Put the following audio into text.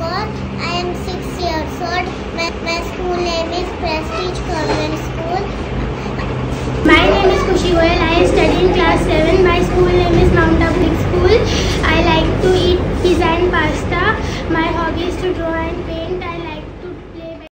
Kaur. I am 6 years old. My school name is Prestige Convent School. My name is Khushi Goyal. I study in class 7. My school name is Mount Public School. I like to eat pizza and pasta. My hobby is to draw and paint.